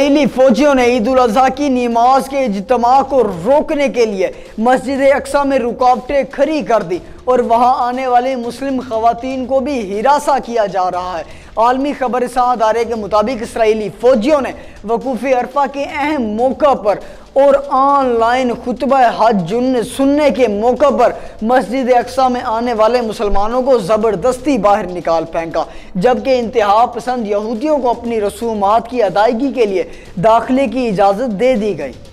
Israeli फौजियों ने ईद उल अजहा की नमाज के इज्तिमा को रोकने के लिए मस्जिद अक्सा में रुकावटें खड़ी कर दी और वहां आने वाली मुस्लिम खवातीन को भी हिरासा किया जा रहा है। आलमी खबरसां अदारे के मुताबिक इसराइली फौजियों ने वकूफ़ अरफा के अहम मौका पर और ऑनलाइन खुतबा हज सुनने के मौका पर मस्जिद अक्सा में आने वाले मुसलमानों को ज़बरदस्ती बाहर निकाल फेंका, जबकि इंतहा पसंद यहूदियों को अपनी रसूमात की अदायगी के लिए दाखिले की इजाज़त दे दी गई।